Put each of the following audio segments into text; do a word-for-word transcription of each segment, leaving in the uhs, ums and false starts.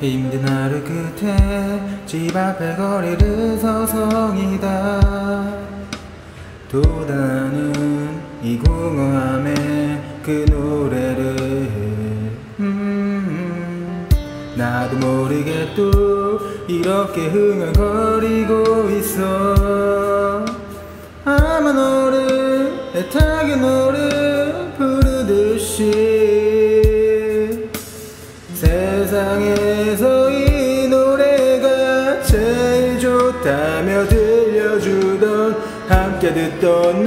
힘든 하루 끝에 집 앞에 거리를 서성이다. 돋아나는 이 공허함에 그 노래를 음, 나도 모르게 또 이렇게 흥얼거리고 있어. 아마 너를 애타게 너를 부르듯이 세상에서 이 노래가 제일 좋다며 들려주던 함께 듣던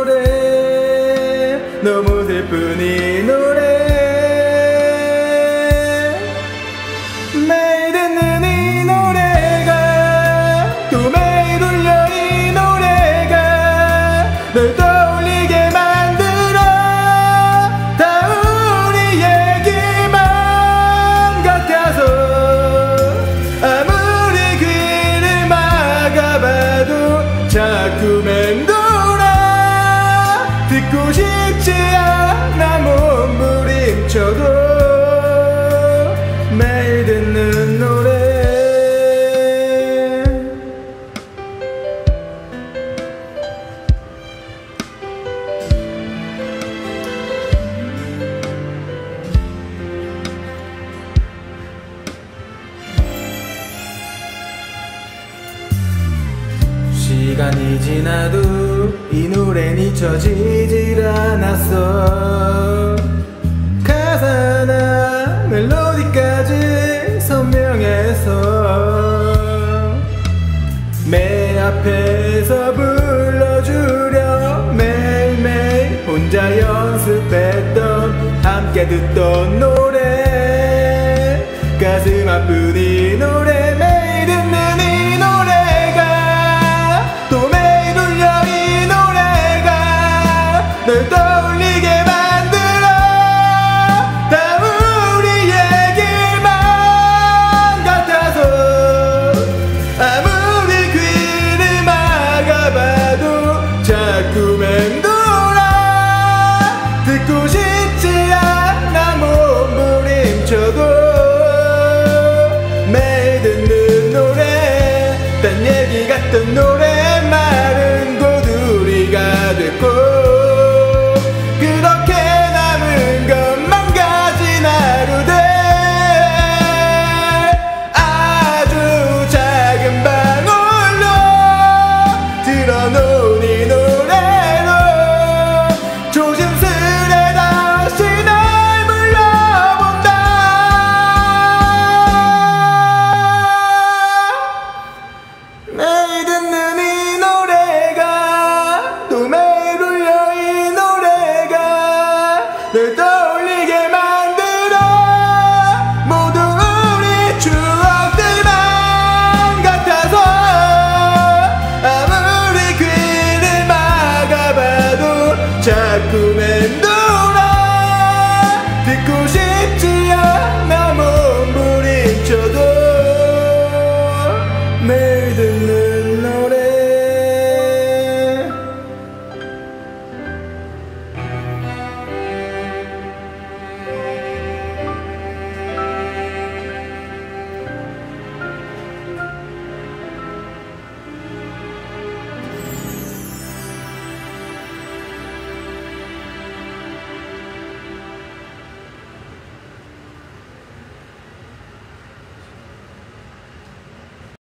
노래 너무 슬픈 이 노래 매일 듣는 이 노래가 또 매일 울려 이 노래가 널 떠올리게 만들어 다 우리 얘기만 같아서 아무리 귀를 막아봐도 자꾸 맴돌아 듣고 싶지 않아 몸부림쳐도 매일 듣는 노래 시간이 지나도 이 노래는 잊혀지질 않았어. 가사나 멜로디까지 선명해서 매 앞에서 불러주려 매일매일 혼자 연습했던 함께 듣던 노래 가슴 아픈 이 노래 매일 듣는 이 노래가 또 매일 울려 이 노래가 널 떠올리게 만들어 다 우리 얘기만 같아서 아무리 귀를 막아봐도 자꾸 맴돌아 듣고 싶지 않아 몸부림쳐도 매일 듣는 노래 딴 얘기 같던 노래